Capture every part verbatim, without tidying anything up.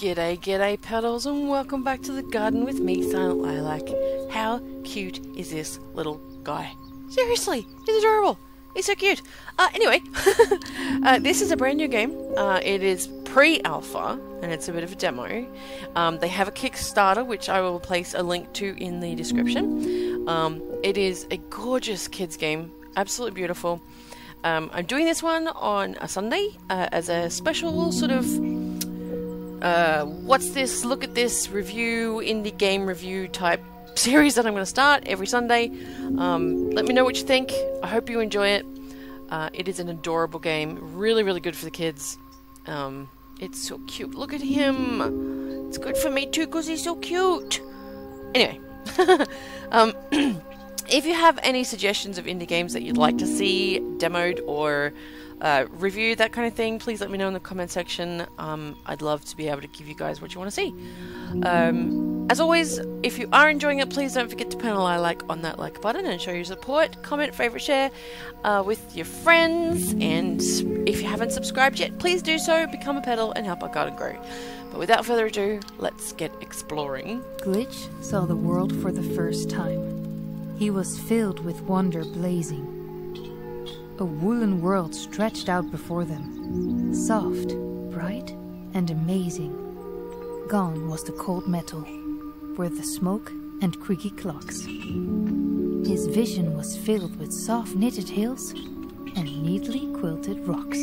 G'day, g'day petals, and welcome back to the garden with me, SilentLilac. How cute is this little guy? Seriously, he's adorable. He's so cute. Uh, anyway, uh, this is a brand new game. Uh, it is pre-alpha, and it's a bit of a demo. Um, they have a Kickstarter, which I will place a link to in the description. Um, it is a gorgeous kids game, absolutely beautiful. Um, I'm doing this one on a Sunday uh, as a special sort of uh, what's this, look at this review, indie game review type series that I'm going to start every Sunday. Um, let me know what you think. I hope you enjoy it. Uh, it is an adorable game, really really good for the kids. Um, it's so cute. Look at him. It's good for me too because he's so cute. Anyway, um, if you have any suggestions of indie games that you'd like to see demoed or uh, reviewed, that kind of thing, please let me know in the comment section. Um, I'd love to be able to give you guys what you want to see. Um, as always, if you are enjoying it, please don't forget to put a like on that like button and show your support. Comment, favorite, share uh, with your friends. And if you haven't subscribed yet, please do so. Become a petal and help our garden grow. But without further ado, let's get exploring. Glitch saw the world for the first time. He was filled with wonder blazing. A woolen world stretched out before them, soft, bright, and amazing. Gone was the cold metal, were the smoke and creaky clocks. His vision was filled with soft knitted hills and neatly quilted rocks.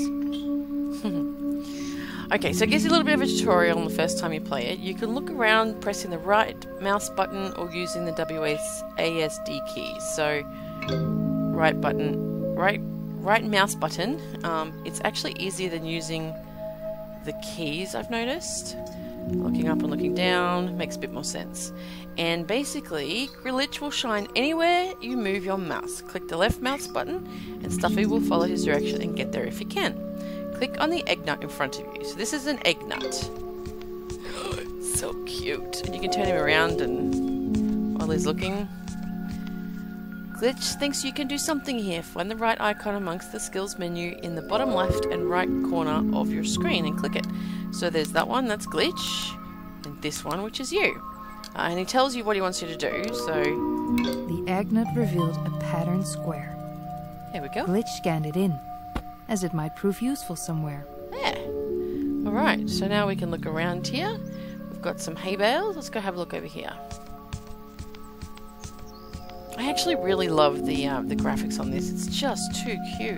Okay, so it gives you a little bit of a tutorial on the first time you play it. You can look around pressing the right mouse button or using the W A S D key. So, right button, right, right mouse button. Um, it's actually easier than using the keys, I've noticed. Looking up and looking down makes a bit more sense. And basically, Glitch will shine anywhere you move your mouse. Click the left mouse button and Stuffy will follow his direction and get there if he can. Click on the egg nut in front of you. So this is an egg nut. So cute. And you can turn him around and while he's looking. Glitch thinks you can do something here. Find the right icon amongst the skills menu in the bottom left and right corner of your screen and click it. So there's that one, that's Glitch, and this one, which is you. Uh, and he tells you what he wants you to do, so... The egg nut revealed a patterned square. There we go. Glitch scanned it in, as it might prove useful somewhere. Yeah. Alright, so now we can look around here. We've got some hay bales. Let's go have a look over here. I actually really love the, uh, the graphics on this. It's just too cute.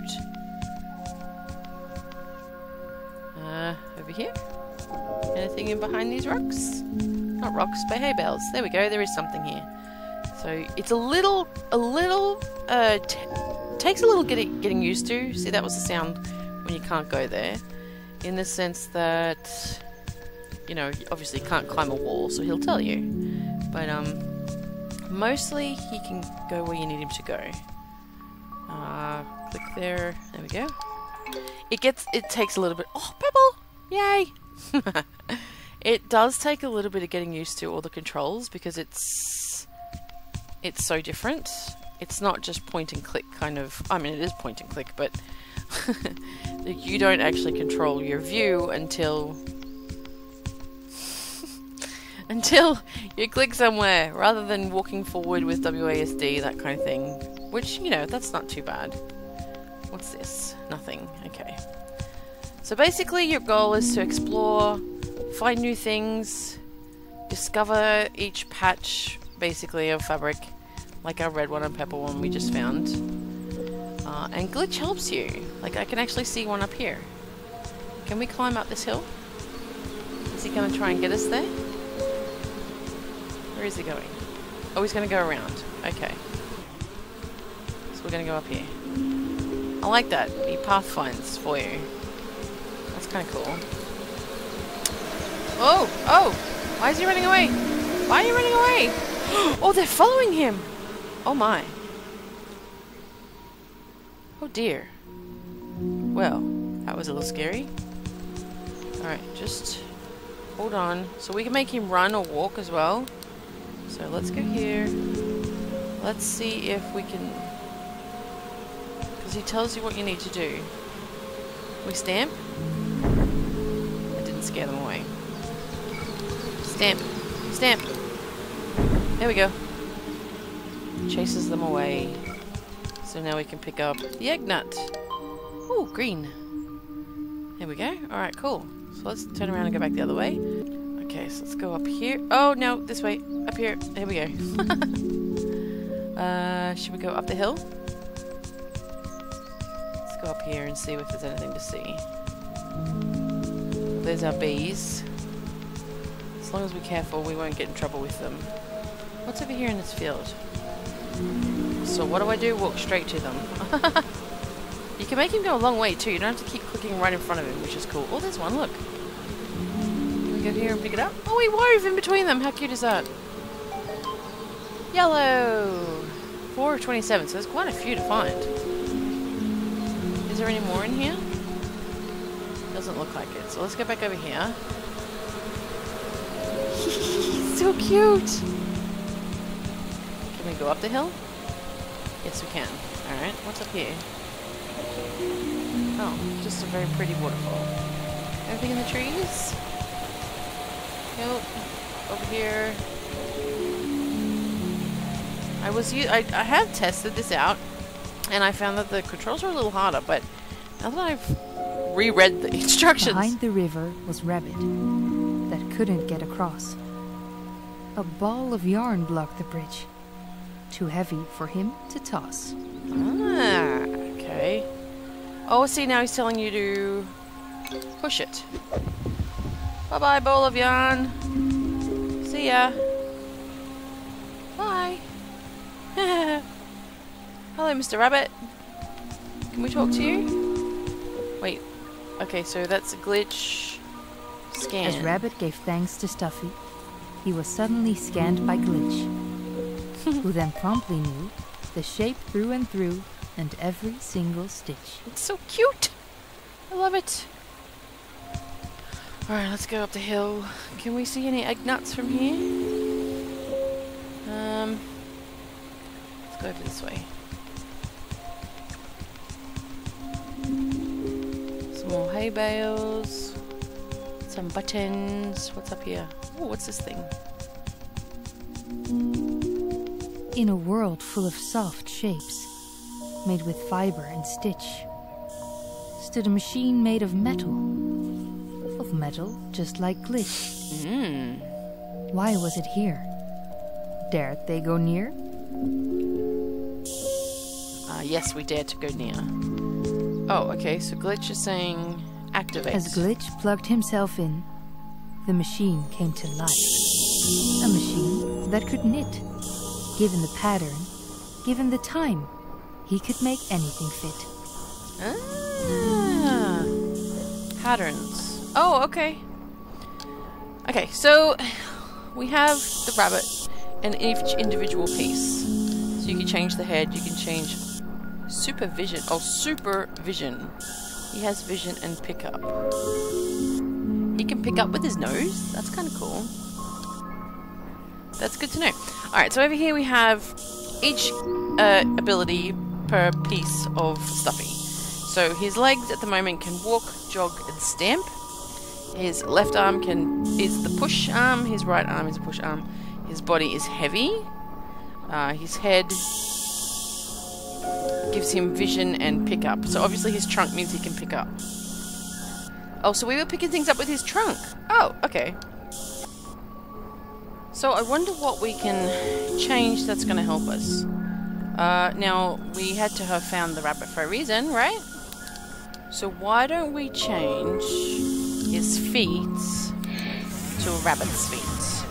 Uh, over here. Anything in behind these rocks? Not rocks, but hay bales. There we go. There is something here. So it's a little, a little, uh, t takes a little getting getting used to. See, that was the sound when you can't go there. In the sense that, you know, obviously you can't climb a wall, so he'll tell you. But um, mostly he can go where you need him to go. Uh, click there. There we go. It gets, it takes a little bit, oh, pebble! Yay! It does take a little bit of getting used to all the controls because it's, it's so different. It's not just point and click kind of, I mean it is point and click, but you don't actually control your view until, until you click somewhere rather than walking forward with W A S D, that kind of thing. Which, you know, that's not too bad. What's this? Nothing. Okay. So basically your goal is to explore, find new things, discover each patch, basically, of fabric, like our red one and purple one we just found. Uh, and Glitch helps you. Like, I can actually see one up here. Can we climb up this hill? Is he going to try and get us there? Where is he going? Oh, he's going to go around. Okay. So we're going to go up here. I like that. He pathfinds for you. That's kind of cool. Oh! Oh! Why is he running away? Why are you running away? Oh, they're following him! Oh my. Oh dear. Well, that was a little scary. Alright, just hold on. So we can make him run or walk as well. So let's go here. Let's see if we can... Because he tells you what you need to do. We stamp? That didn't scare them away. Stamp. Stamp. There we go. Chases them away. So now we can pick up the egg nut. Ooh, green. There we go. Alright, cool. So let's turn around and go back the other way. Okay, so let's go up here. Oh, no, this way. Up here. There we go. uh, should we go up the hill? Let's go up here and see if there's anything to see. There's our bees. As long as we're careful, we won't get in trouble with them. What's over here in this field? So what do I do? Walk straight to them. You can make him go a long way too. You don't have to keep clicking right in front of him, which is cool. Oh, there's one, look. Can we go here and pick it up? Oh, he wove in between them. How cute is that? Yellow! four of twenty-seven, so there's quite a few to find. Is there any more in here? Doesn't look like it. So let's go back over here. So cute! Can we go up the hill? Yes, we can. Alright, what's up here? Oh, just a very pretty waterfall. Anything in the trees? Nope. Over here. I was u I, I have tested this out, and I found that the controls are a little harder, but now that I've reread the instructions... Behind the river was Rabbit, that couldn't get across. A ball of yarn blocked the bridge. Too heavy for him to toss. Ah, okay. Oh, see, now he's telling you to push it. Bye-bye, ball of yarn. See ya. Bye. Hello, Mister Rabbit. Can we talk to you? Wait. Okay, so that's a glitch. Scan. As Rabbit gave thanks to Stuffy, he was suddenly scanned by Glitch, who then promptly knew the shape through and through and every single stitch. It's so cute! I love it! Alright, let's go up the hill. Can we see any egg nuts from here? Um, let's go over this way. Some more hay bales. Some buttons. What's up here? Oh, what's this thing? In a world full of soft shapes, made with fiber and stitch, stood a machine made of metal. Of metal, just like Glitch. Mm. Why was it here? Dared they go near? Uh, yes, we dared to go near. Oh, okay, so Glitch is saying activate. As Glitch plugged himself in, the machine came to life. A machine that could knit. Given the pattern, given the time, he could make anything fit. Ah, patterns. Oh, okay. Okay, so we have the rabbit and each individual piece. So you can change the head, you can change supervision. Oh, supervision. He has vision and pickup. He can pick up with his nose. That's kind of cool. That's good to know. Alright, so over here we have each uh, ability per piece of Stuffy. So his legs at the moment can walk, jog, and stamp. His left arm can is the push arm. His right arm is a push arm. His body is heavy. Uh, his head gives him vision and pickup. So obviously his trunk means he can pick up. Oh, so we were picking things up with his trunk. Oh, okay. So I wonder what we can change that's going to help us. Uh, now, we had to have found the rabbit for a reason, right? So why don't we change his feet to a rabbit's feet?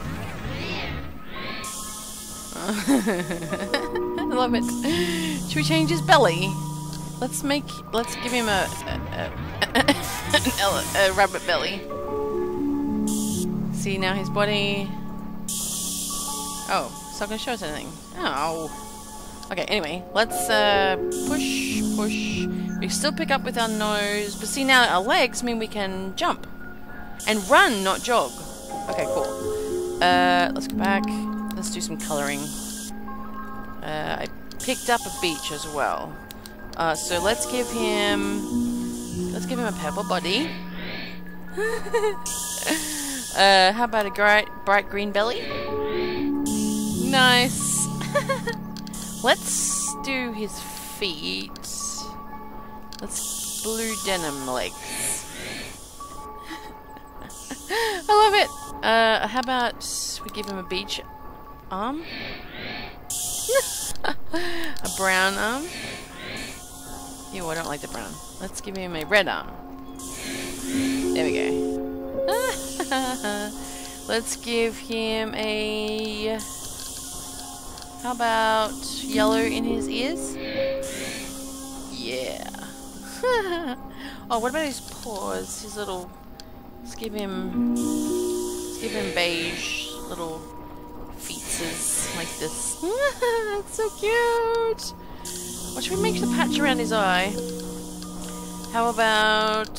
I love it. Should we change his belly? Let's make, let's give him a, a, a, a, a rabbit belly. See, now his body... Oh, it's not going to show us anything. Oh. Okay, anyway, let's uh, push, push. We still pick up with our nose, but see now our legs mean we can jump. And run, not jog. Okay, cool. Uh, let's go back. Let's do some colouring. Uh, I picked up a beach as well. Uh, so let's give him... Let's give him a purple body. Uh, how about a bright, bright green belly? Nice. Let's do his feet. Let's blue denim legs. I love it. Uh, how about we give him a beach arm? A brown arm. Ew, I don't like the brown. Let's give him a red arm. There we go. Let's give him a... How about yellow in his ears? Yeah. Oh, what about his paws? His little... Let's give him... Let's give him beige little feetses like this. That's so cute! What should we make the patch around his eye? How about...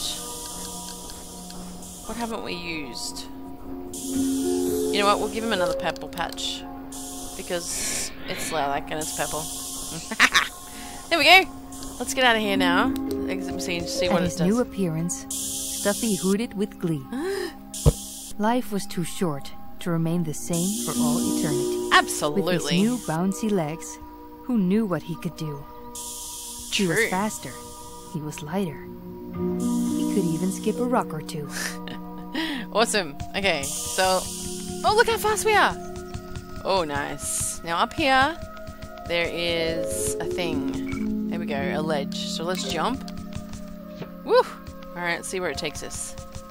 What haven't we used? You know what? We'll give him another purple patch. Because it's lilac and it's purple. There we go! Let's get out of here now. Exit scene, see what At it his does. new appearance, Stuffy hooted with glee. Life was too short to remain the same for all eternity. Absolutely. With his new bouncy legs, who knew what he could do? He was True. faster. He was lighter. He could even skip a rock or two. Awesome. Okay, so... Oh, look how fast we are! Oh, nice. Now up here, there is a thing. There we go, a ledge. So let's jump. Woo! Alright, let's see where it takes us.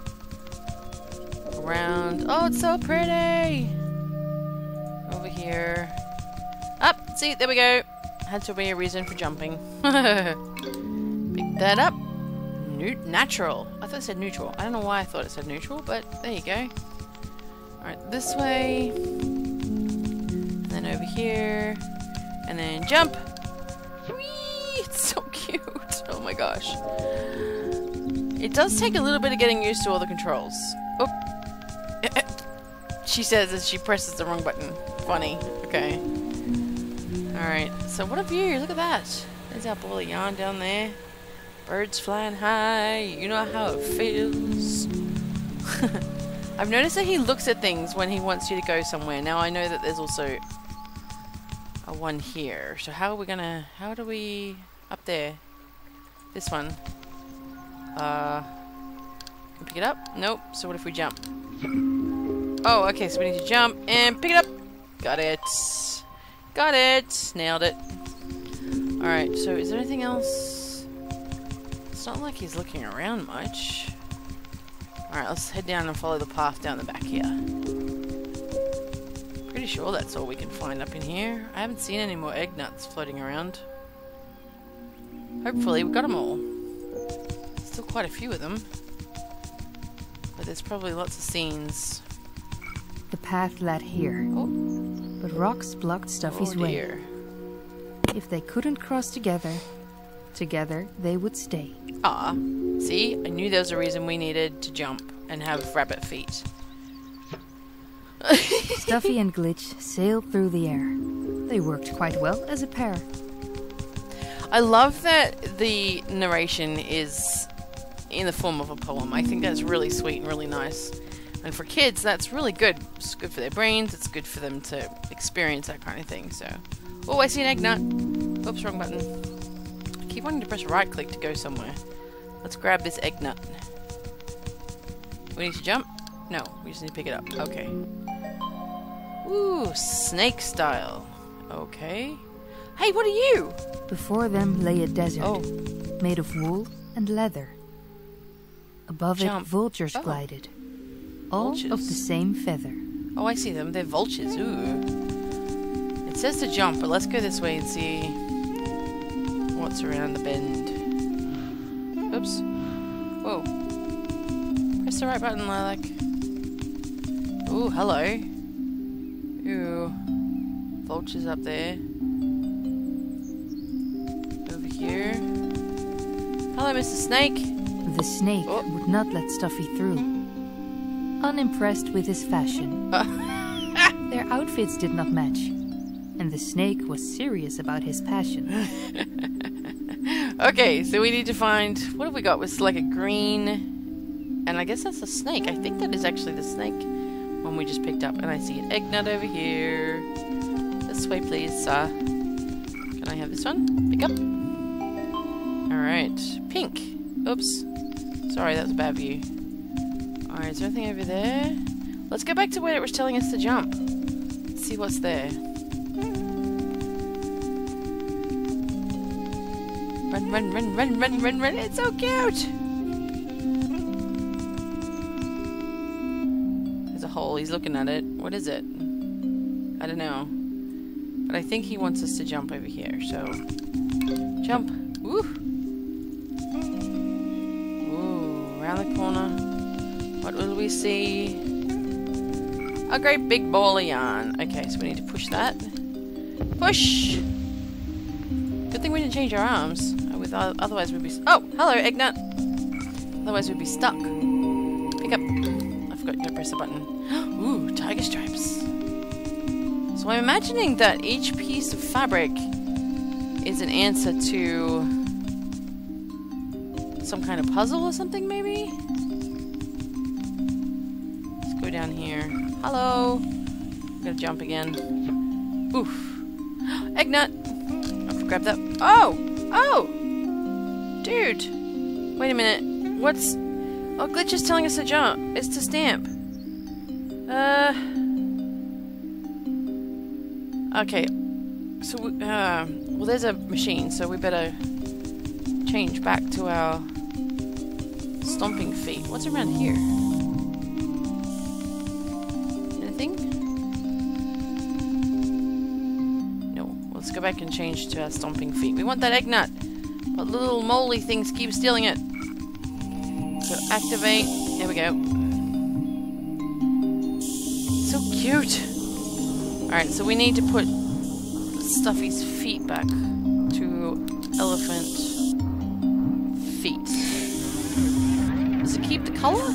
Around. Oh, it's so pretty! Over here. Up! See, there we go. Had to be a reason for jumping. Pick that up. New natural. I thought it said neutral. I don't know why I thought it said neutral, but there you go. Alright, this way. And then over here. And then jump. Whee! It's so cute. Oh my gosh. It does take a little bit of getting used to all the controls. Oh. She says as she presses the wrong button. Funny. Okay. Alright, so what a view. Look at that. There's our ball of yarn down there. Birds flying high. You know how it feels. I've noticed that he looks at things when he wants you to go somewhere. Now I know that there's also a one here. So how are we gonna... How do we... Up there. This one. Uh... Can we pick it up? Nope. So what if we jump? Oh, okay. So we need to jump and pick it up. Got it. Got it. Nailed it. Alright, so is there anything else? It's not like he's looking around much. Alright, let's head down and follow the path down the back here. Pretty sure that's all we can find up in here. I haven't seen any more egg nuts floating around. Hopefully we got them all. Still quite a few of them. But there's probably lots of scenes. The path led here, Oh, but rocks blocked Stuffy's oh way. dear. If they couldn't cross together, together they would stay. Ah, see? I knew there was a reason we needed to jump and have rabbit feet. Stuffy and Glitch sailed through the air. They worked quite well as a pair. I love that the narration is in the form of a poem. I think that's really sweet and really nice. And for kids, that's really good. It's good for their brains. It's good for them to experience that kind of thing. So, oh, I see an egg nut. Oops, wrong button. I keep wanting to press right click to go somewhere. Let's grab this egg nut. We need to jump? No, we just need to pick it up. Okay. Ooh, snake style. Okay. Hey, what are you? Before them lay a desert, Oh. made of wool and leather. Above Jump. it, vultures Oh. glided, all Vultures. of the same feather. Oh, I see them. They're vultures. Ooh. It says to jump, but let's go this way and see what's around the bend. Oops. Whoa. Press the right button, Lilac. Ooh, hello. Ooh. Vultures up there. Over here. Hello, Mister Snake. The snake Oh. would not let Stuffy through. Unimpressed with his fashion, their outfits did not match, and the snake was serious about his passion. Okay, so we need to find... What have we got? It's like a green... and I guess that's a snake. I think that is actually the snake one we just picked up. And I see an egg nut over here. This way, please, sir. Can I have this one? Pick up. Alright. Pink. Oops. Sorry, that was a bad view. Alright, is there anything over there? Let's go back to where it was telling us to jump. Let's see what's there. Run, run, run, run, run, run, run. It's so cute! There's a hole. He's looking at it. What is it? I don't know. But I think he wants us to jump over here, so... Jump! Woo! Ooh, around the corner. What will we see? A great big ball of yarn. Okay, so we need to push that. Push! Good thing we didn't change our arms. With otherwise we'd be... Oh! Hello, egg nut! Otherwise we'd be stuck. Pick up. I forgot to press the button. Ooh, tiger stripes. So I'm imagining that each piece of fabric is an answer to some kind of puzzle or something, maybe? Let's go down here. Hello! I'm gonna jump again. Oof. Egg nut! I'll grab that. Oh! Oh! Dude! Wait a minute. What's... Oh, Glitch is telling us to jump. It's to stamp. Uh... Okay. So, we, uh... Well, there's a machine, so we better change back to our stomping feet. What's around here? Anything? No. Let's go back and change to our stomping feet. We want that egg nut! But little moly things keep stealing it. So activate. There we go. So cute! Alright, so we need to put Stuffy's feet back to elephant feet. Does it keep the color?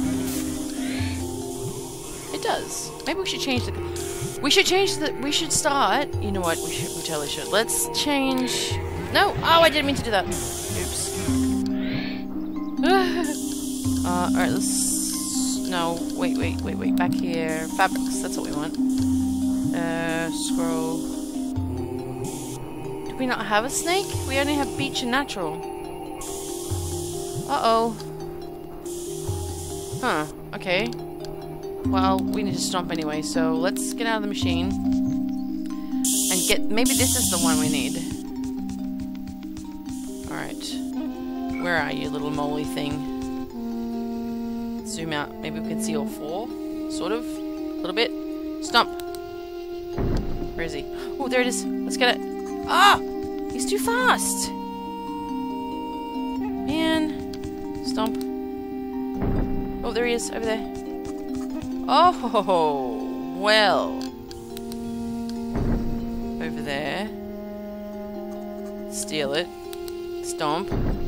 It does. Maybe we should change the... We should change the... We should start... You know what? We should. We totally should. Let's change... No! Oh, I didn't mean to do that. Oops. uh, alright, let's... No, wait, wait, wait, wait. Back here. Fabrics, that's what we want. Uh, scroll. Do we not have a snake? We only have beach and natural. Uh-oh. Huh, okay. Well, we need to stomp anyway, so let's get out of the machine. And get... Maybe this is the one we need. Alright. Where are you, little moly thing? Zoom out. Maybe we can see all four. Sort of. A little bit. Stomp! Where is he? Oh, there it is. Let's get it. Ah! He's too fast! Man. Stomp. Oh, there he is. Over there. Oh! Well. Over there. Steal it. Stomp.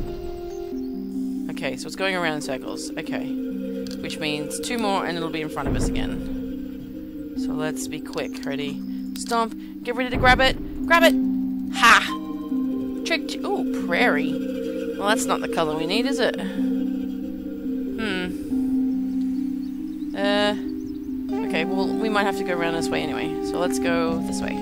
Okay, so it's going around in circles. Okay. Which means two more and it'll be in front of us again. So let's be quick. Ready? Stomp. Get ready to grab it. Grab it! Ha! Tricked you. Ooh, prairie. Well, that's not the color we need, is it? Hmm. Uh... Okay, well, we might have to go around this way anyway. So let's go this way.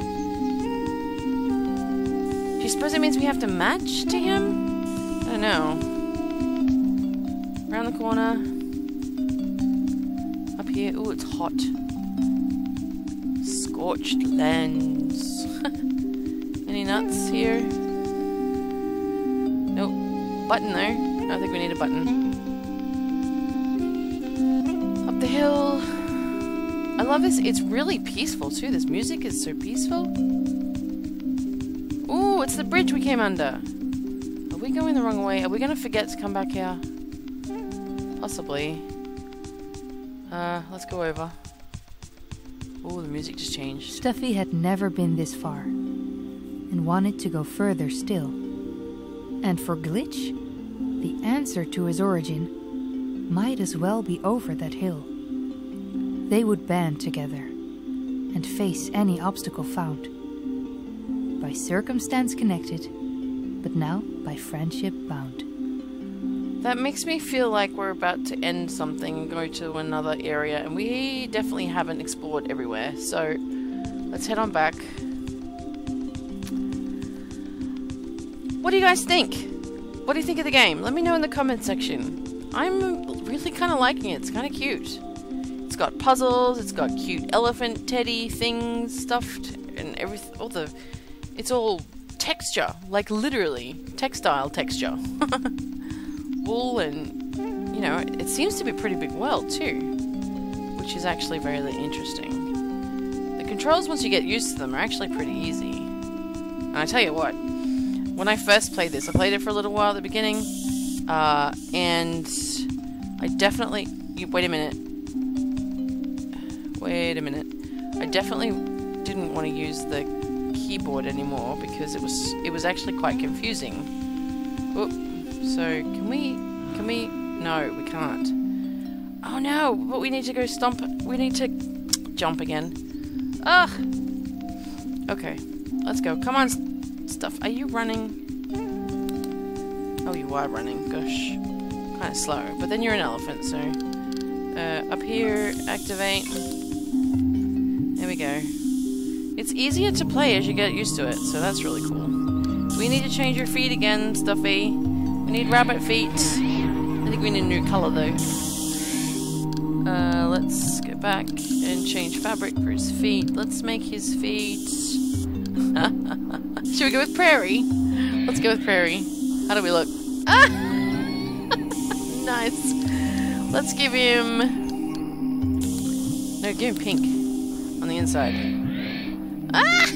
Do you suppose it means we have to match to him? I don't know. Around the corner. Up here. Ooh, it's hot. Scorched lands. Any nuts here? Nope. Button though. I don't think we need a button. Up the hill. I love this. It's really peaceful too. This music is so peaceful. Ooh, it's the bridge we came under. Are we going the wrong way? Are we going to forget to come back here? Possibly. Uh, let's go over. Oh, the music just changed. Stuffy had never been this far, and wanted to go further still. And for Glitch, the answer to his origin might as well be over that hill. They would band together, and face any obstacle found. By circumstance connected, but now by friendship bound. that makes me feel like we're about to end something and go to another area, and we definitely haven't explored everywhere, so let's head on back. What do you guys think? What do you think of the game? Let me know in the comment section. I'm really kind of liking it. It's kind of cute. It's got puzzles, it's got cute elephant teddy things stuffed, and everything. All the, it's all texture, like literally textile texture. Wool, and you know, it seems to be a pretty big world too, which is actually very interesting. The controls, once you get used to them, are actually pretty easy. And I tell you what, when I first played this, I played it for a little while at the beginning, uh, and I definitely. You, wait a minute. Wait a minute. I definitely didn't want to use the keyboard anymore because it was it was actually quite confusing. Oop. So can we can we no, we can't. Oh no, but we need to go stomp we need to jump again. Ugh. Okay, let's go. Come on, Stuff. Are you running? Oh, you are running. Gosh. Kind of slow. But then you're an elephant, so uh, up here, activate. There we go. It's easier to play as you get used to it, so that's really cool. We need to change your feet again, Stuffy. We need rabbit feet. I think we need a new colour though. Uh, let's go back and change fabric for his feet. Let's make his feet... Should we go with prairie? Let's go with prairie. How do we look? Ah! Nice. Let's give him... No, give him pink. On the inside. Ah!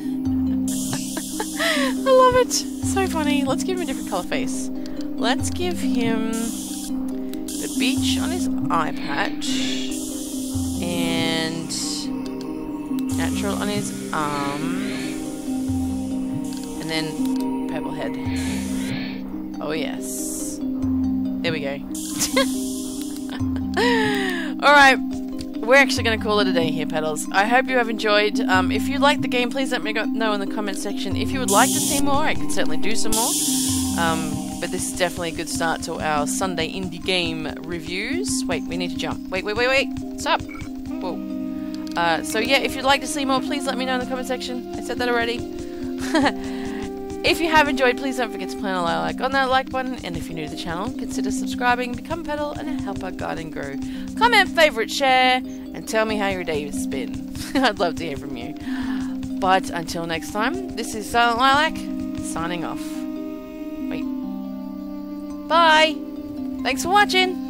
I love it. So funny. Let's give him a different colour face. Let's give him the beach on his eye patch and natural on his arm, and then purple head. Oh yes. There we go. Alright. We're actually going to call it a day here, Petals. I hope you have enjoyed. Um, if you like the game, please let me know in the comment section. If you would like to see more, I can certainly do some more. Um, but this is definitely a good start to our Sunday indie game reviews. Wait, we need to jump. Wait, wait, wait, wait. Stop. Whoa. Uh, so yeah, if you'd like to see more, please let me know in the comment section. I said that already. If you have enjoyed, please don't forget to plant a like on that like button. And if you're new to the channel, consider subscribing, become a petal, and help our garden grow. Comment, favourite, share, and tell me how your day has been. I'd love to hear from you. But until next time, this is SilentLilac, signing off. Wait. Bye! Thanks for watching!